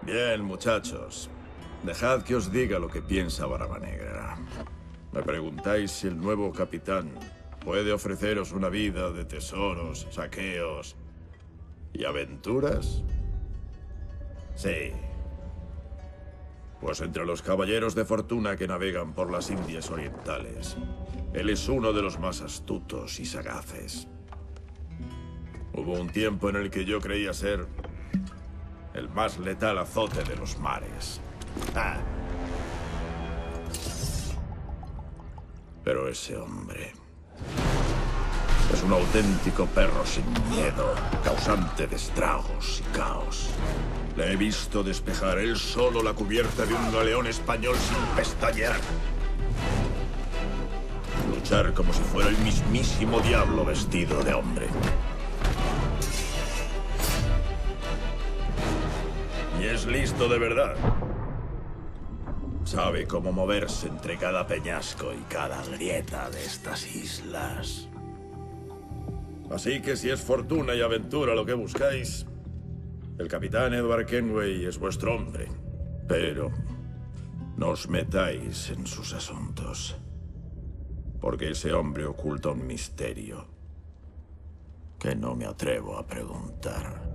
Bien, muchachos. Dejad que os diga lo que piensa Barba Negra. Me preguntáis si el nuevo capitán puede ofreceros una vida de tesoros, saqueos y aventuras. Sí. Pues entre los caballeros de fortuna que navegan por las Indias Orientales, él es uno de los más astutos y sagaces. Hubo un tiempo en el que yo creía ser el más letal azote de los mares. Ah. Pero ese hombre es un auténtico perro sin miedo, causante de estragos y caos. Le he visto despejar él solo la cubierta de un galeón español sin pestañear. Luchar como si fuera el mismísimo diablo vestido de hombre. Y es listo de verdad. Sabe cómo moverse entre cada peñasco y cada grieta de estas islas. Así que si es fortuna y aventura lo que buscáis, el capitán Edward Kenway es vuestro hombre. Pero no os metáis en sus asuntos, porque ese hombre oculta un misterio que no me atrevo a preguntar.